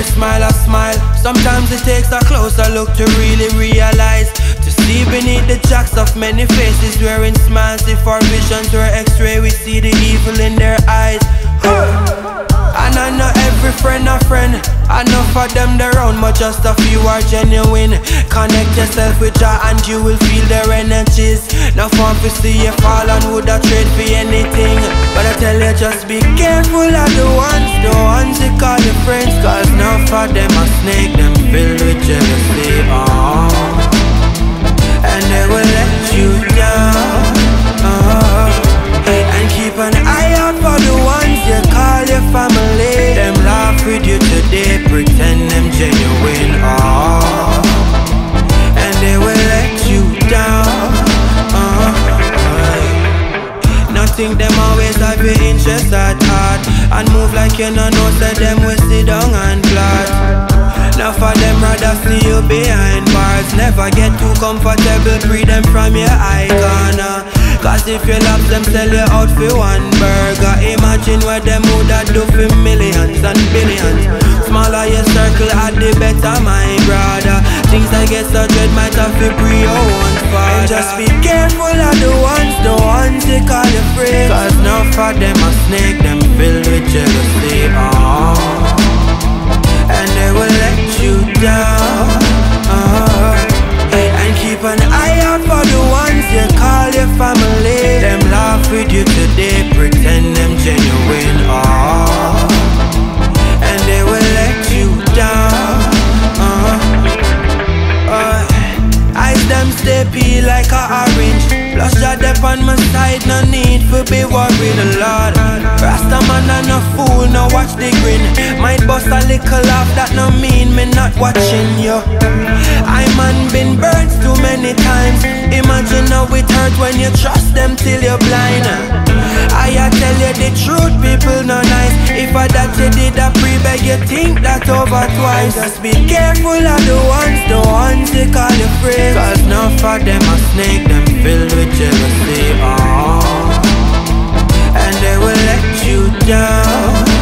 every smile I smile. Sometimes it takes a closer look to really realize, to see beneath the jacks of many faces wearing smiles. If our visions were x-ray, we see the evil in their eyes. And I know every friend a friend, enough of them they're around, but just a few are genuine. Connect yourself with Jah and you will feel their energies. No fun to see you fall and would a trade for anything. But I tell you, just be careful of the ones you call your friends, cause enough of them a snake, them filled with jealousy. And they will let you down. And keep an eye out for the ones you call your family. Them laugh with you today, pretend them genuine. And they will let you down. Think them always have your interest at heart, and move like you no know, so them will sit down and plot. Now for them rather see you behind bars. Never get too comfortable, free them from your icon. Cause if you love them, sell you out for one burger. Imagine what them woulda do for millions and billions. Smaller your circle, add the better, my brother. Things I get so dread might have to pre your own father. And just be careful of the ones they call you friends, cause enough of them a snake, them filled with jealousy. And they will let you down. And keep an eye out for the ones you call your family. Them laugh with you today, pretend them genuine. And they will let you down. Eyes them stay peel like a orange. Plus Jah dep on my side, no need for be worried a lot. Rasta man and no fool, no watch the grin. Might bust a little laugh, that no mean me not watching you. I man been burnt too many times. Imagine how it hurt when you trust them till you're blind. I tell you the truth, people no nice. If I that you did a pre-beg, you think that over twice. Just be careful of the ones they call you friends, cause enough of them a snake, them filled with jealousy. And they will let you down.